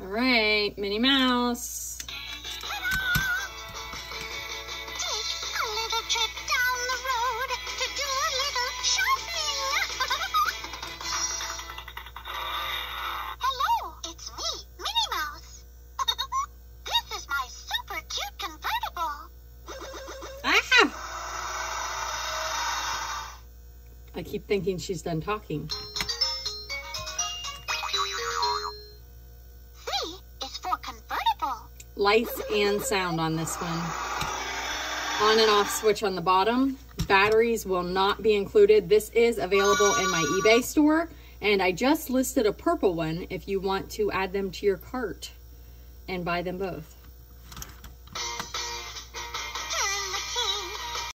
All right, Minnie Mouse. I keep thinking she's done talking. C is for convertible. Lights and sound on this one. On and off switch on the bottom. Batteries will not be included. This is available in my eBay store, and I just listed a purple one if you want to add them to your cart and buy them both.